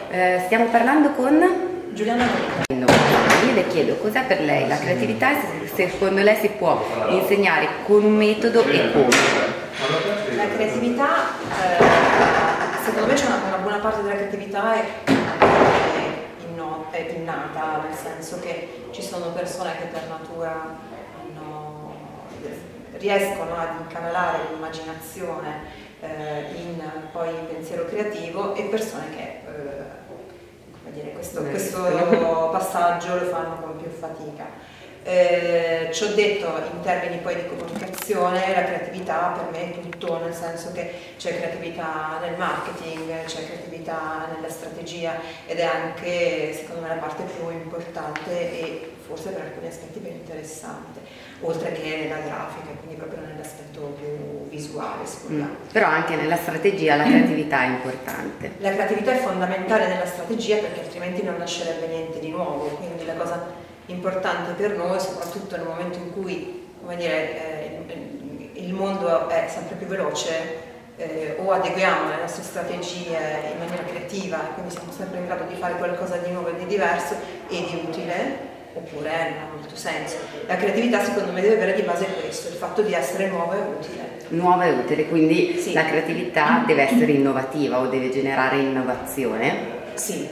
Stiamo parlando con Giuliana Moreno. Io le chiedo cos'è per lei la creatività e se secondo lei si può insegnare con un metodo e come. La creatività, secondo me c'è una buona parte della creatività è innata, nel senso che ci sono persone che per natura riescono ad incanalare l'immaginazione in poi pensiero creativo, e persone che come dire, questo passaggio lo fanno con più fatica. Ci ho detto in termini poi di comunicazione, la creatività per me è tutto, nel senso che c'è creatività nel marketing, c'è creatività nella strategia, ed è anche secondo me la parte più importante e forse per alcuni aspetti più interessante, oltre che nella grafica, quindi proprio nell'aspetto più visuale, se vogliamo. Però anche nella strategia la creatività è importante. La creatività è fondamentale nella strategia, perché altrimenti non nascerebbe niente di nuovo, quindi la cosa importante per noi, soprattutto nel momento in cui, come dire, il mondo è sempre più veloce, o adeguiamo le nostre strategie in maniera creativa, quindi siamo sempre in grado di fare qualcosa di nuovo e di diverso e di utile, oppure non ha molto senso. La creatività secondo me deve avere di base questo, il fatto di essere nuova e utile. Nuova e utile, quindi sì. La creatività deve essere innovativa o deve generare innovazione? Sì,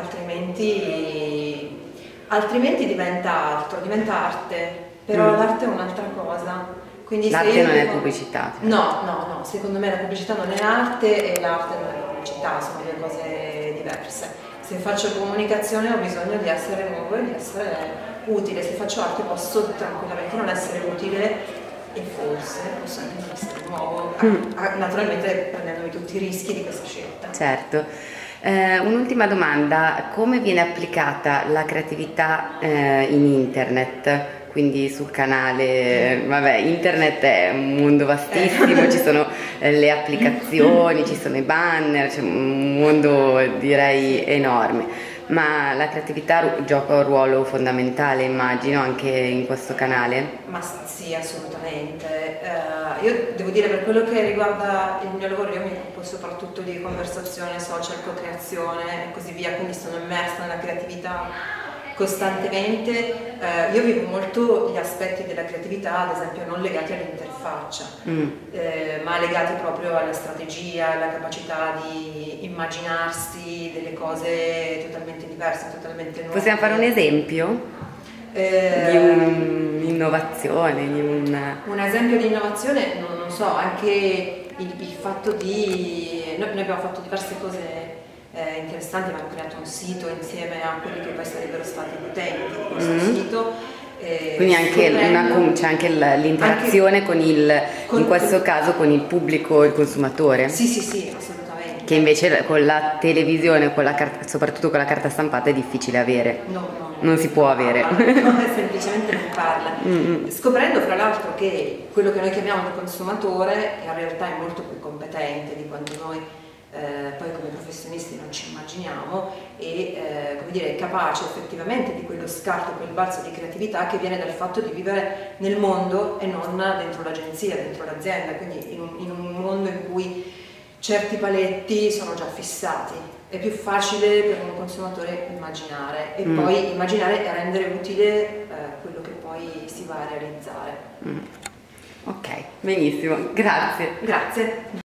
altrimenti diventa altro, diventa arte, però l'arte è un'altra cosa. L'arte non è pubblicità? Cioè. No, secondo me la pubblicità non è arte e l'arte non è pubblicità, sono due cose diverse. Se faccio comunicazione ho bisogno di essere nuovo e di essere utile, se faccio arte posso tranquillamente non essere utile e forse posso anche non essere nuovo, naturalmente prendendomi tutti i rischi di questa scelta. Certo. Un'ultima domanda: come viene applicata la creatività in internet? Quindi sul canale, vabbè, internet è un mondo vastissimo, ci sono le applicazioni, ci sono i banner, c'è un mondo direi enorme, ma la creatività gioca un ruolo fondamentale, immagino, anche in questo canale? Ma sì, assolutamente. Io devo dire, per quello che riguarda il mio lavoro, io mi occupo soprattutto di conversazione, social, co-creazione e così via, quindi sono immersa nella creatività costantemente. Io vivo molto gli aspetti della creatività, ad esempio non legati all'interfaccia, ma legati proprio alla strategia, alla capacità di immaginarsi delle cose totalmente diverse, totalmente nuove. Possiamo fare un esempio di un'innovazione? Un esempio di innovazione, non so, anche il fatto di... Noi abbiamo fatto diverse cose interessanti, abbiamo creato un sito insieme a quelli che poi sarebbero stati gli utenti di questo sito. Quindi anche c'è anche l'interazione con in questo caso con il pubblico, il consumatore? Sì, assolutamente. Che invece con la televisione, soprattutto con la carta stampata, è difficile avere. No. Non si può avere. Semplicemente non parla. Scoprendo fra l'altro che quello che noi chiamiamo il consumatore in realtà è molto più competente di quanto noi poi come professionisti non ci immaginiamo, e come dire, è capace effettivamente di quello scarto, quel balzo di creatività che viene dal fatto di vivere nel mondo e non dentro l'agenzia, dentro l'azienda, quindi in un mondo in cui certi paletti sono già fissati. È più facile per un consumatore immaginare e poi immaginare e rendere utile quello che poi si va a realizzare. Ok, benissimo, grazie. Grazie.